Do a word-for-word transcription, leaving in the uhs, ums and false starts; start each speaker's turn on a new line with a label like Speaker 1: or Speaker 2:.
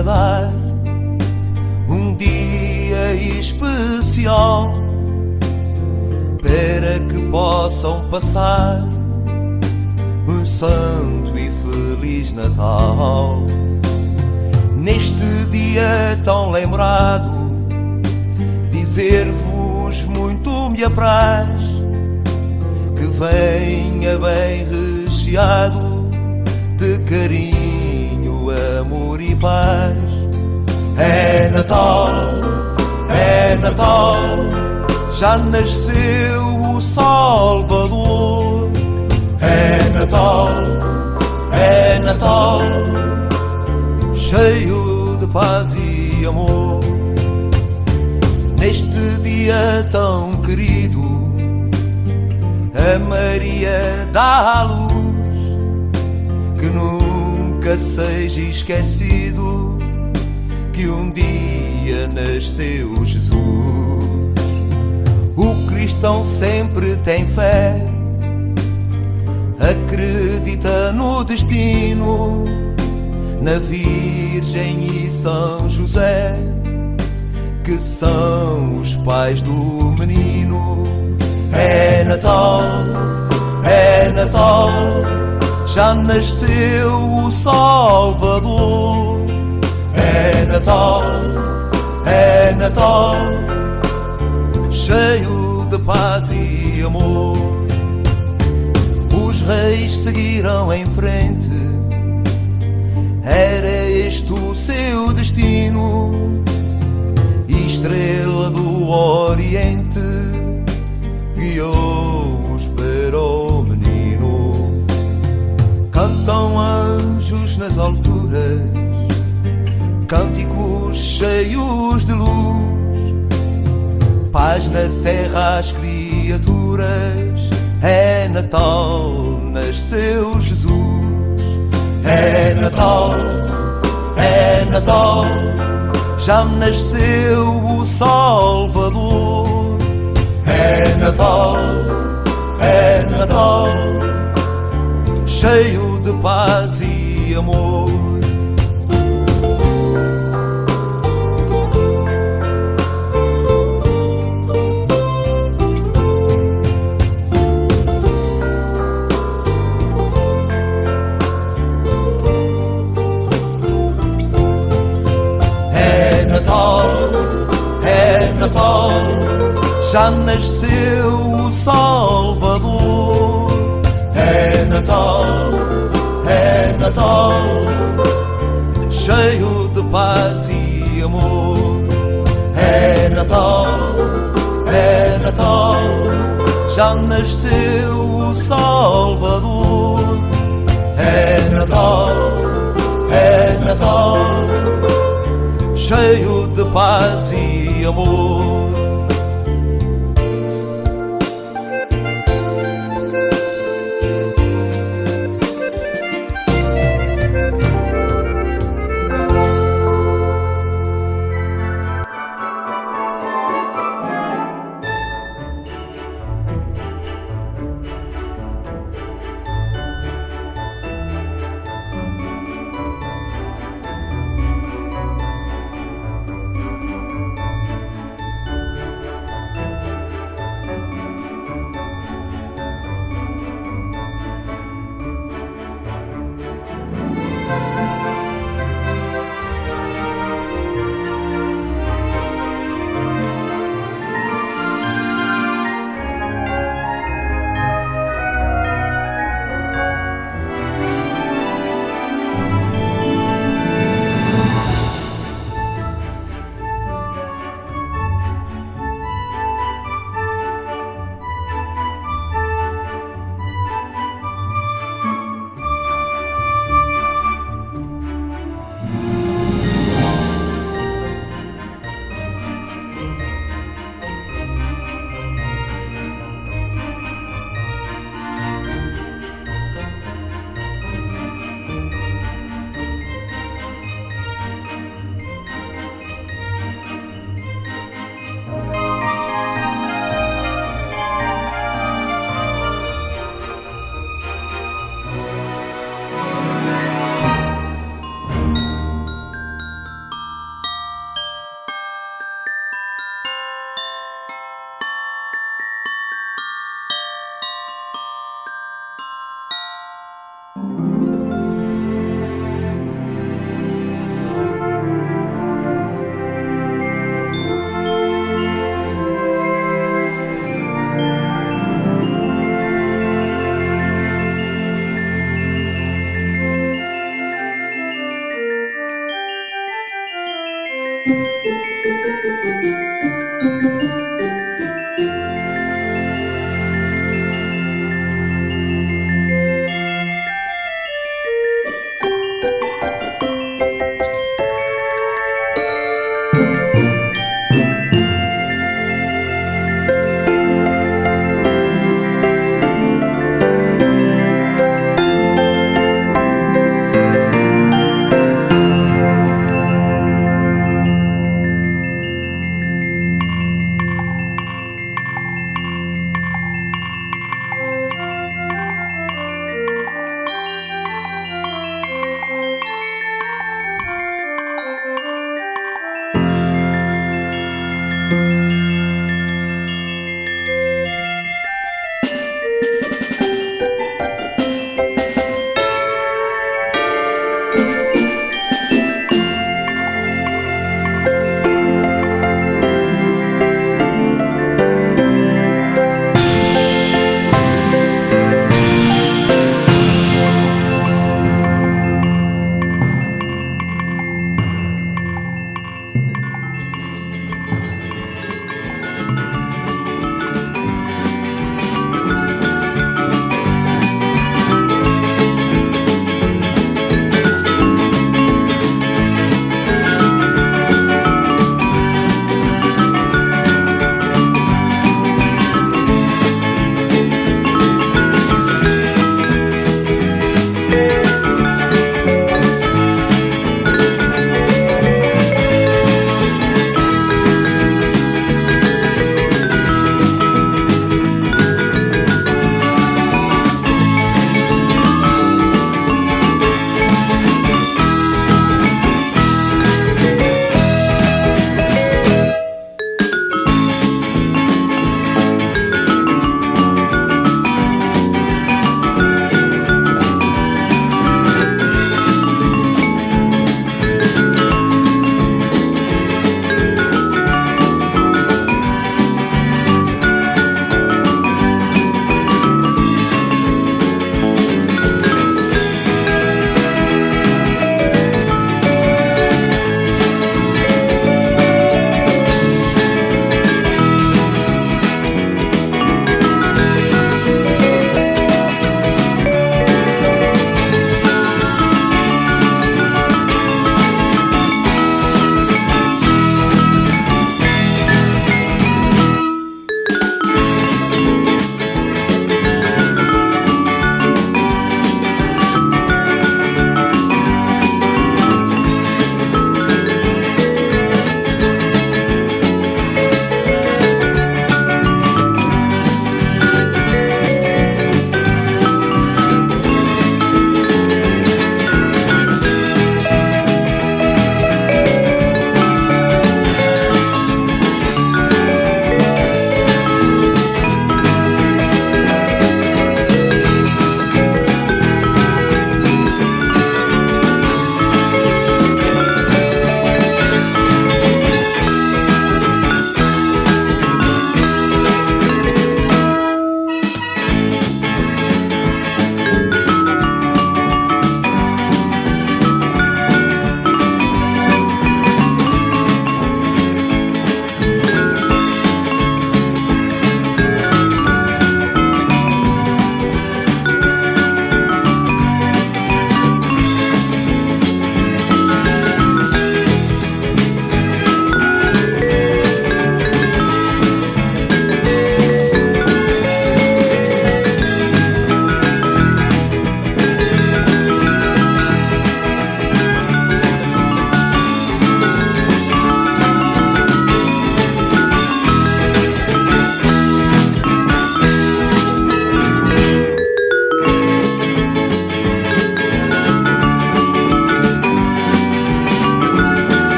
Speaker 1: agradar. Um dia especial para que possam passar um santo e feliz Natal. Neste dia tão lembrado, dizer-vos muito me apraz que venha bem recheado de carinho, amor e paz. É Natal, é Natal, já nasceu o Salvador. É Natal, é Natal, cheio de paz e amor. Neste dia tão querido, a Maria dá à luz, que nunca seja esquecido que um dia nasceu Jesus. O cristão sempre tem fé, acredita no destino, na Virgem e São José, que são os pais do menino. É Natal, é Natal, já nasceu o Salvador. É Natal, é Natal, cheio de paz e amor. Os reis seguiram em frente, era este o seu destino. Estrela do Oriente guiou-os para o menino. Cantam anjos nas alturas, cânticos cheios de luz, paz na terra às criaturas. É Natal, nasceu Jesus. É Natal, é Natal, já nasceu o Salvador. É Natal, é Natal, cheio de paz e amor. É Natal, já nasceu o Salvador. É Natal, é Natal, cheio de paz e amor. É Natal, é Natal, já nasceu o Salvador. É Natal, é Natal, cheio de paz e amor.